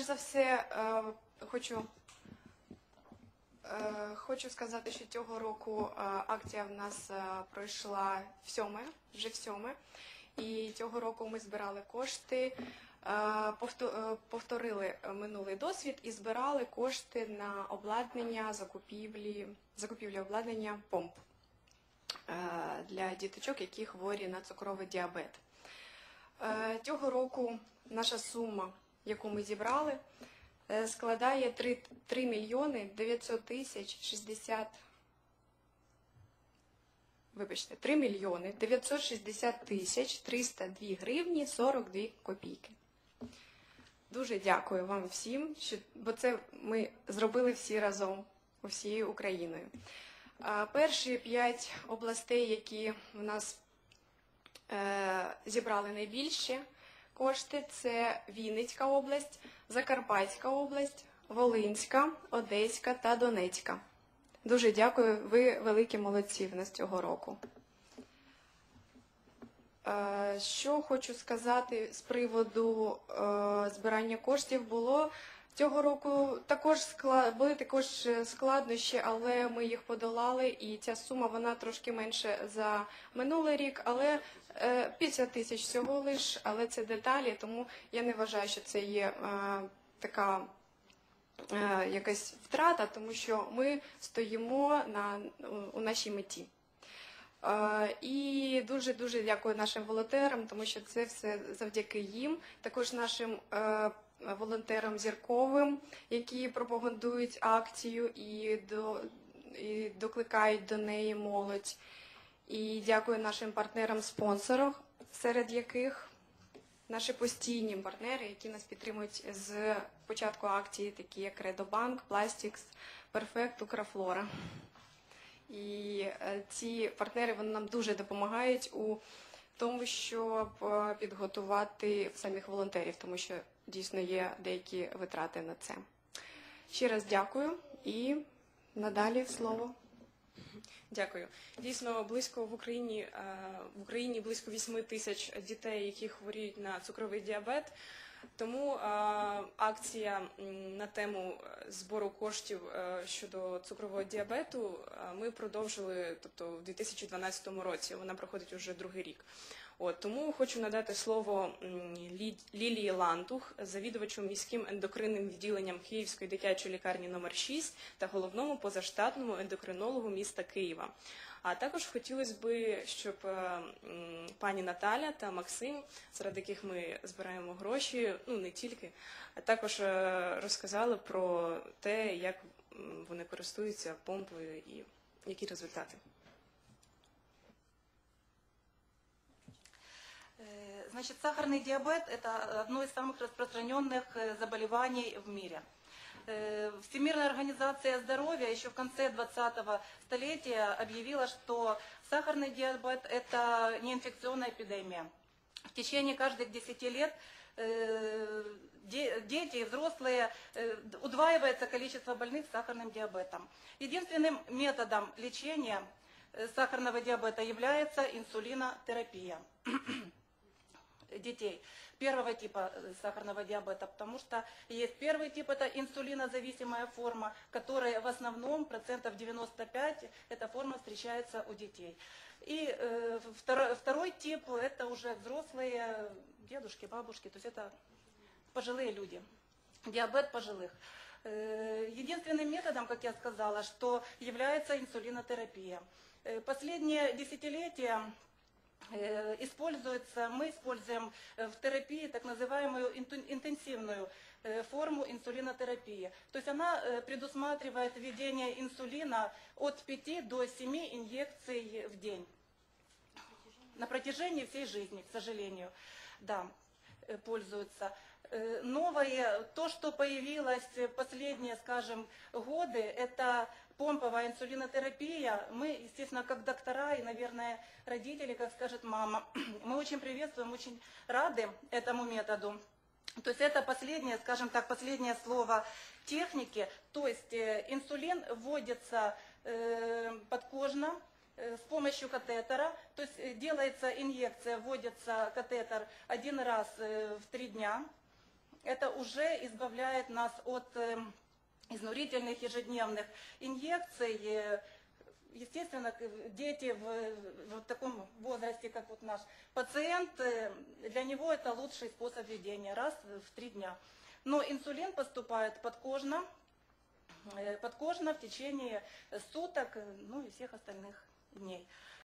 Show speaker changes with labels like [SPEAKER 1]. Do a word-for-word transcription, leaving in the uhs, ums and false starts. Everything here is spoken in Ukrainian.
[SPEAKER 1] за все, хочу, хочу сказати, що цього року акція в нас пройшла в сьоме, вже в сьоме. І цього року ми збирали кошти, повторили минулий досвід і збирали кошти на обладнання, закупівлі, закупівлі обладнання помп для діточок, які хворі на цукровий діабет. Цього року наша сума, яку ми зібрали, складає три мільйони дев'ятсот тисяч шістдесят, вибачте, три мільйони дев'ятсот шістдесят тисяч триста дві гривні сорок дві копійки. Дуже дякую вам всім, що, бо це ми зробили всі разом, усією Україною. Перші п'ять областей, які в нас е, зібрали найбільше кошти, це Вінницька область, Закарпатська область, Волинська, Одеська та Донецька. Дуже дякую, ви великі молодці в нас цього року. Е, що хочу сказати з приводу е, збирання коштів було. Цього року також склад, були також складнощі, але ми їх подолали, і ця сума, вона трошки менше за минулий рік, але п'ятдесят тисяч всього лиш, але це деталі, тому я не вважаю, що це є е, така е, якась втрата, тому що ми стоїмо на, у нашій меті. Е, і дуже-дуже дякую нашим волонтерам, тому що це все завдяки їм, також нашим е, волонтерам зірковим, які пропагандують акцію і, до, і докликають до неї молодь. І дякую нашим партнерам-спонсорам, серед яких наші постійні партнери, які нас підтримують з початку акції, такі як Редобанк, Пластікс, Перфект, Украфлора. І ці партнери, вони нам дуже допомагають у тому, щоб підготувати самих волонтерів, тому що дійсно є деякі витрати на це. Ще раз дякую і надалі слово.
[SPEAKER 2] Дякую. Дійсно, близько в Україні, в Україні близько вісім тисяч дітей, які хворіють на цукровий діабет. Тому акція на тему збору коштів щодо цукрового діабету ми продовжили, тобто в дві тисячі дванадцятому році. Вона проходить уже другий рік. От, тому хочу надати слово Лілії Лантух, завідувачу міським ендокринним відділенням Київської дитячої лікарні номер шість та головному позаштатному ендокринологу міста Києва. А також хотілося б, щоб пані Наталя та Максим, заради яких ми збираємо гроші, ну не тільки, а також розказали про те, як вони користуються помпою і які результати.
[SPEAKER 3] Значит, сахарный диабет – это одно из самых распространенных заболеваний в мире. Всемирная организация здоровья еще в конце двадцатого столетия объявила, что сахарный диабет – это неинфекционная эпидемия. В течение каждых десяти лет дети и взрослые удваивается количество больных сахарным диабетом. Единственным методом лечения сахарного диабета является инсулинотерапия детей первого типа сахарного диабета, потому что есть первый тип, это инсулинозависимая форма, которая в основном процентов девяносто пять эта форма встречается у детей. И э, второй, второй тип, это уже взрослые дедушки, бабушки, то есть это пожилые люди, диабет пожилых. Э, единственным методом, как я сказала, что является инсулинотерапия. Э, последние десятилетия используется, мы используем в терапии так называемую интенсивную форму инсулинотерапии. То есть она предусматривает введение инсулина от пяти до семи инъекций в день. На протяжении всей жизни, к сожалению, да, пользуются. Новое, то, что появилось в последние, скажем, годы, это помповая инсулинотерапия. Мы, естественно, как доктора и, наверное, родители, как скажет мама, мы очень приветствуем, очень рады этому методу. То есть это последнее, скажем так, последнее слово техники. То есть инсулин вводится подкожно с помощью катетера. То есть делается инъекция, вводится катетер один раз в три дня. это уже избавляет нас от э, изнурительных ежедневных инъекций. Э, Естественно, дети в, в таком возрасте, как вот наш пациент, э, для него это лучший способ ведения, раз в три дня. Но инсулин поступает подкожно, э, подкожно в течение суток, ну и всех остальных дней.